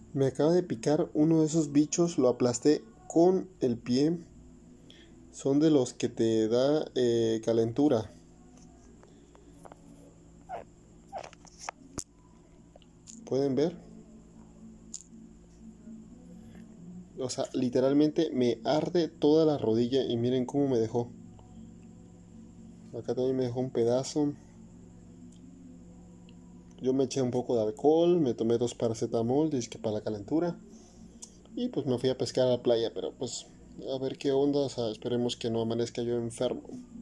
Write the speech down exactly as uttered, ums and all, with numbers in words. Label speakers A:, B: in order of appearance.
A: Me acaba de picar uno de esos bichos, lo aplasté con el pie. Son de los que te da eh, calentura. ¿Pueden ver? O sea, literalmente me arde toda la rodilla y miren cómo me dejó. Acá también me dejó un pedazo. Yo me eché un poco de alcohol, me tomé dos paracetamol, que para la calentura. Y pues me fui a pescar a la playa, pero pues a ver qué onda, o sea, esperemos que no amanezca yo enfermo.